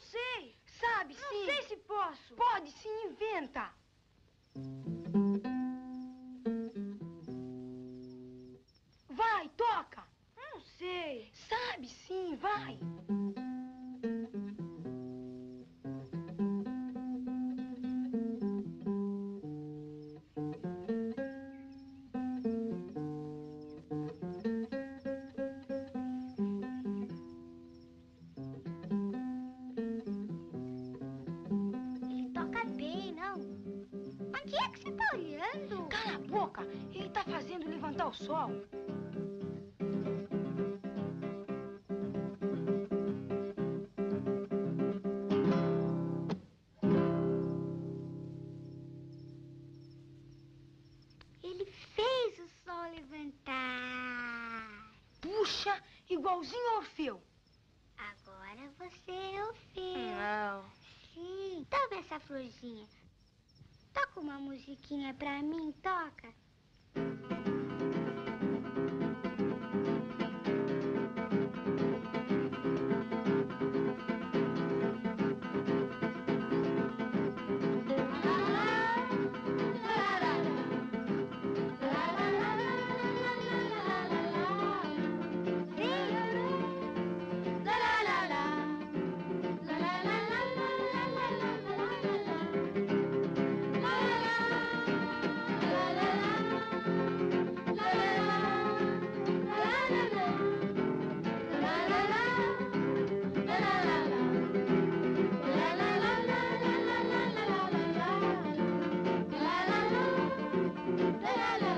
sei. Sabe, sim. Não sei se posso. Pode, sim, inventa. Vai, toca. Não sei. Sabe, sim, vai. Ele toca bem, não? Mas que é que você tá olhando? Cala a boca. Ele tá fazendo levantar o sol. Ele fez o sol levantar. Puxa, igualzinho ao Orfeu. Agora você é o Fio. Não. Sim. Toma essa florzinha. Toca uma musiquinha pra mim, toca. La la